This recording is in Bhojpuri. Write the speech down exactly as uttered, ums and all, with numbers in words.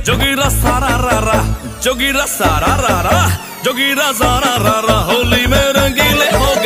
जोगीरा सारा रा रा, जोगीरा सारा रा रा, जोगीरा सारा रा रा, होली में रंगीले हो